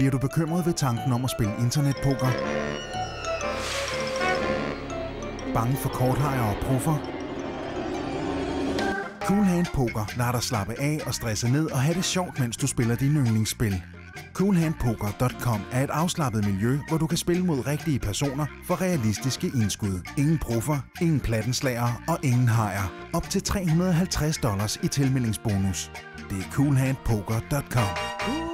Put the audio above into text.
Bliver du bekymret ved tanken om at spille internetpoker? Bange for korthajer og proffer? Cool Hand Poker lader dig slappe af og stresse ned og have det sjovt, mens du spiller dine yndlingsspil. Coolhandpoker.com er et afslappet miljø, hvor du kan spille mod rigtige personer for realistiske indskud. Ingen proffer, ingen plattenslagere og ingen hajer. Op til $350 i tilmeldingsbonus. Det er coolhandpoker.com.